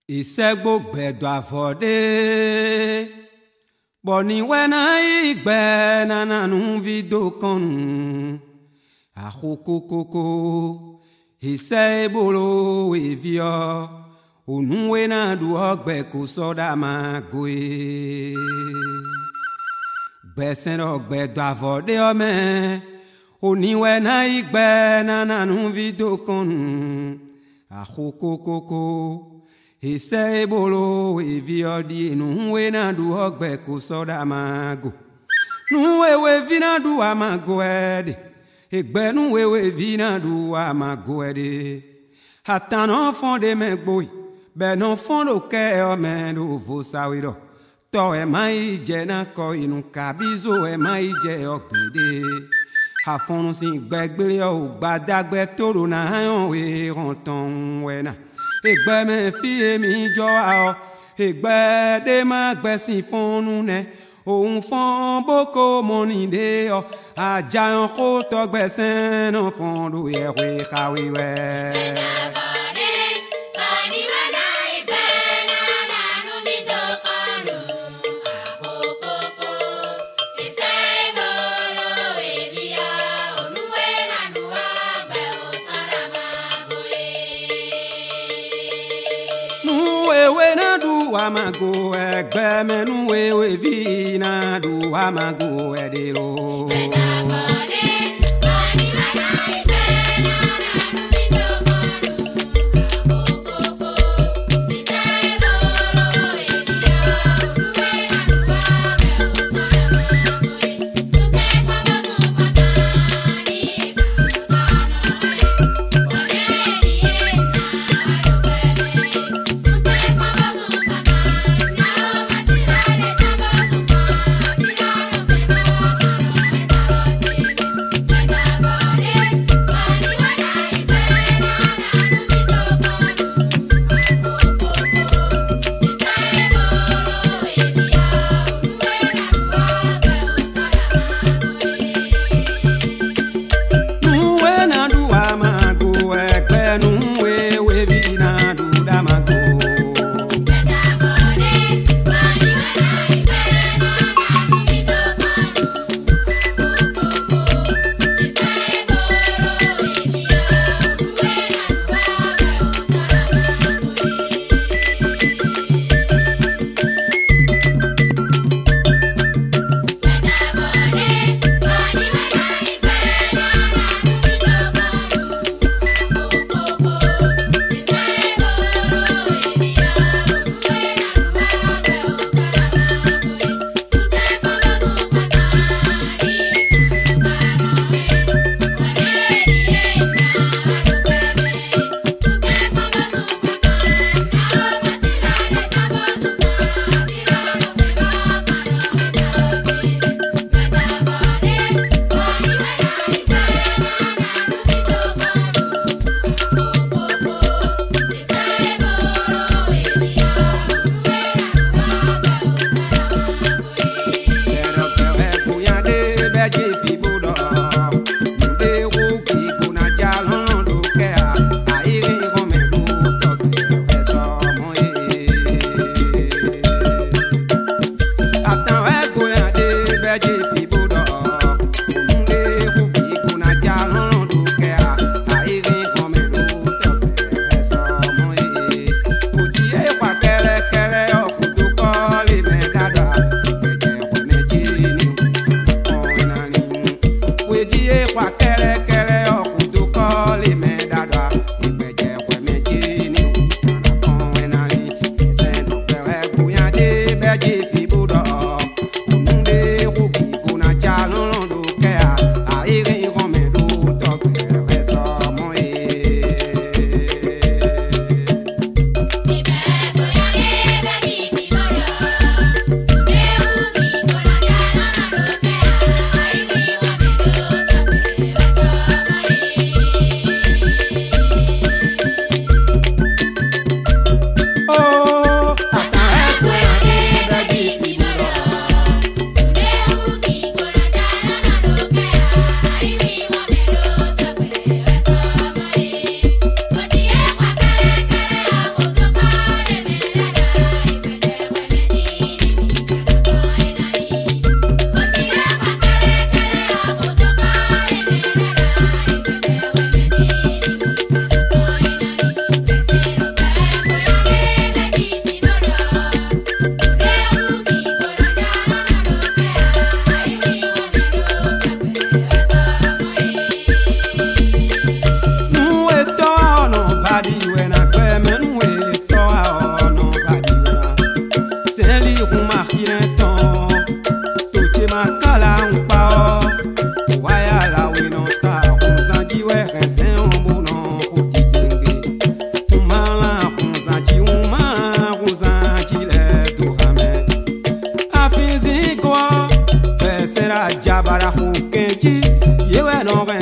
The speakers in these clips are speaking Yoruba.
Ìṣẹ́gbó gbẹ̀dọ̀ àfọ̀dé bọ̀ ní wẹ́nà ìgbẹ́ nánánú fídíò kan àkókòkòkò ìṣẹ́ ìbòrò ìfìọ́ ònúwé náà du ọgbẹ́ kò sọ́dá máa gbé gbẹ̀sẹ̀ lọ gbẹ̀dọ̀ àfọ̀dé ọmọ oníwẹ́nà ìgbẹ́ nánánú fídíò kan àkókòkòkò ìṣẹ́ ìbòrò ìfìọ́dí nùwé náà du ọgbẹ́ kò sọ́dá máa gò nùwéwé fi náà du àmàgò ẹ̀dẹ̀ ìgbẹ́ nùwéwé fi náà du àmàgò ẹ̀dẹ̀ àtànà fọ́ndé mẹ́gbòì bẹ́ẹ̀ náà fọ́ndó kẹ́ ọmọ ẹ̀dọ̀ òfò sáwìrọ̀ tọ́ ẹ̀ máa yí jẹ́ náà kọ́ inú kàbízo ẹ̀ máa yí jẹ́ ọ̀gbìndé àfọ̀nùsìn gbẹ́gbẹ́rẹ́ ọ̀ gbàdágbẹ́ tóró náà hàn wé rántán wẹ̀ náà ìgbẹ́ mẹ́ fi èmi jọ àọ́ ìgbẹ́ dé má gbẹ̀sìn fọ́nù nẹ́ òun fọ́n boko mọ́nìdé ọ àjàyàn kó tọgbẹ́sẹ̀ náà fọ́n ló yẹ wé kàwé wẹ́. Amago ẹgbẹ́ mẹ́nu wéwé vi náà du amago ẹ̀dẹ̀rọ.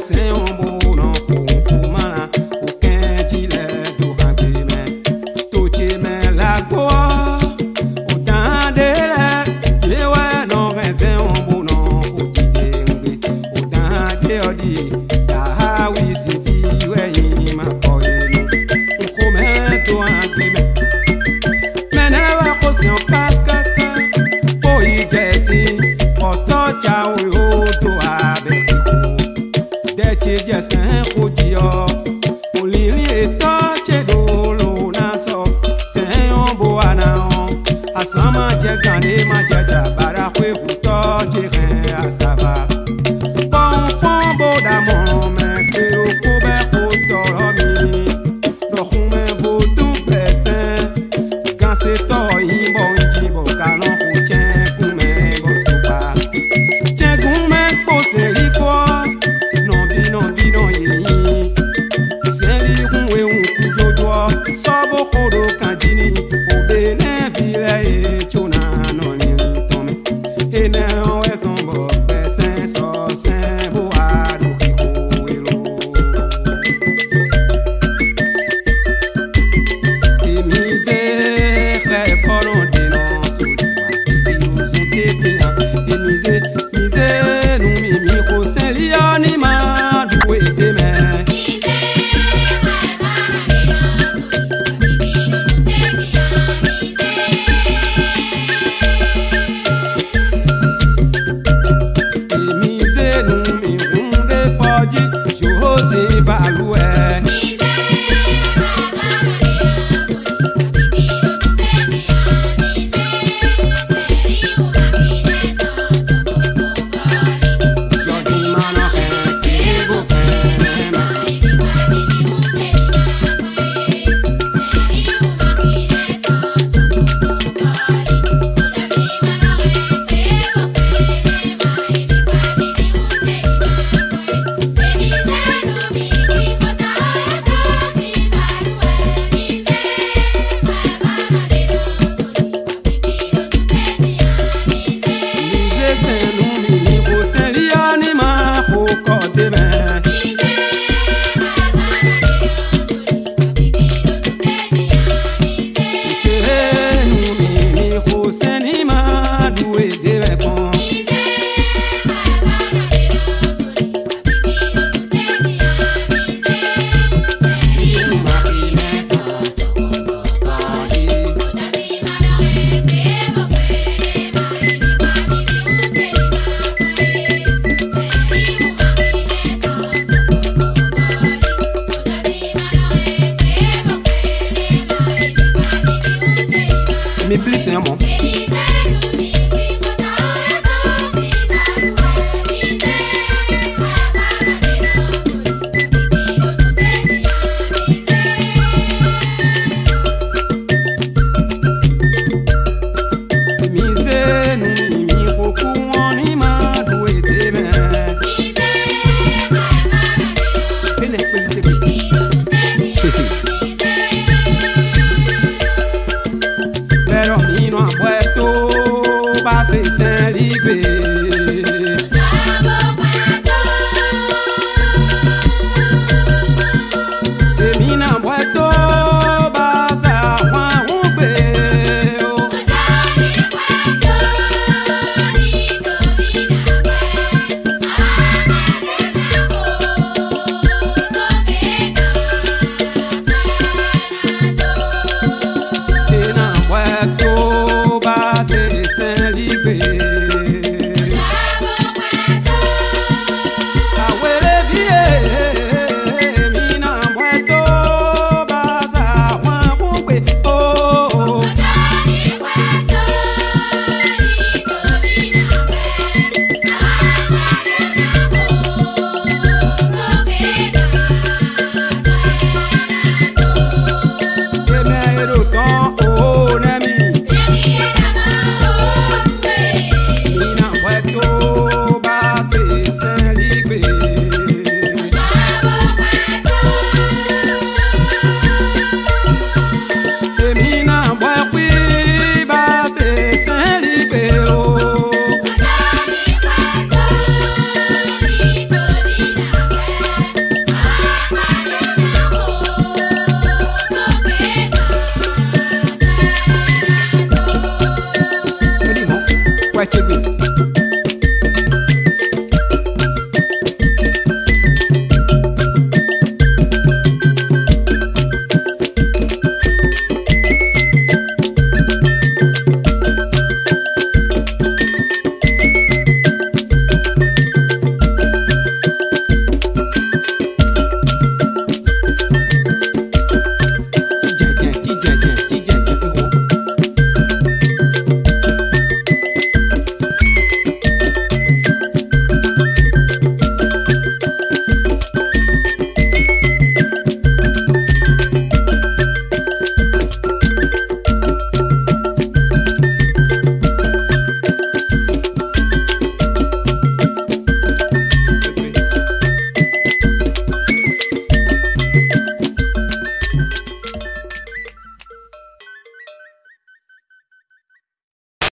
c'est un bon fou malin aucun gilet tout rempli mais tout est mais la gloire autant de la et ouais non c'est un bon fou t'idée autant de odi ah oui c'est vie ouais il m'a pas eu on commet tout rempli mais never cause on kaka pour y jessi auto ciao to abe Jesen odio oliri eto chedolo naso se on bo ana on asama je gane ma jaja bara kwe futo jiren asaba bon fon bo da mon me ke o ko be futo mi do xume bo tu pese kan se to yin bon ji bo kanon fu chen ku me bo tu pa chen ku me po se ri ko Sobo khodo kanjini obene vile e chona no ni tome ene o esombo pesen so sen bo adu kiko elo emize khe poro de no so diwa so te bien emize nu mi ko seliani ma duwe de me Jose Baloué Mais plus c'est un bon.